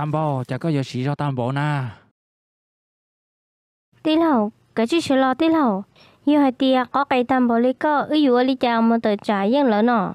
cam bao chả có giờ xí cho tam bộ na. Tí lầu, cái chú sửa lo tí lầu. Yêu hai tia có cái tam bộ lý có ư dụ lý chào mà tờ trái dân lỡ nọ.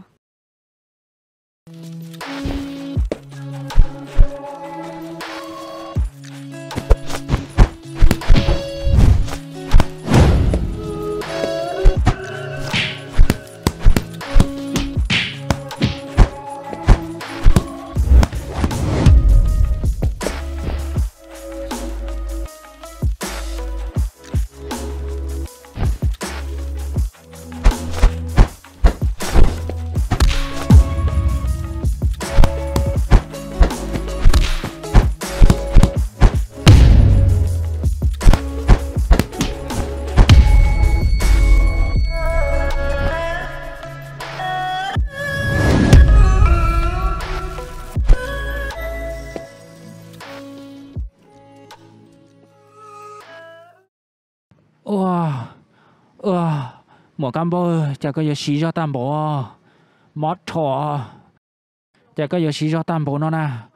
Một cam bao chả có giờ xí cho tam bộ. Mót thọ. Chả có giờ xí cho tam bộ nó na.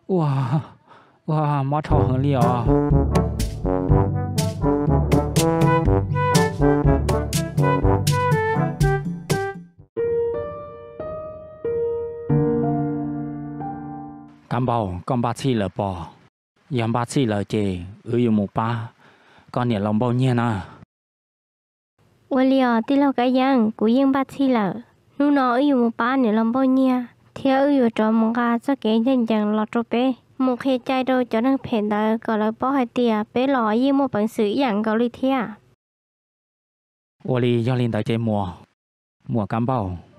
Mót thọ hơn liều. Cam bao con bát chi lờ bò. Yam bát chi lờ chê. Ư một ba. Con nhẹ lòng bao nhiêu na. Ủa liò tí lâu cái dân của dân bát thi lợ. Nụ nó ư dụ một ba nửa lòng bao nhiêu. Theo ư dụ cho một gà cho kể dân dân lọt trô bê. Một khi chạy đôi cho năng phèn đợi gọi là bó hai tìa bế lọ như một bản sự dạng gọi lý thea. Ủa li do lên tới chơi mùa. Mùa cam bao.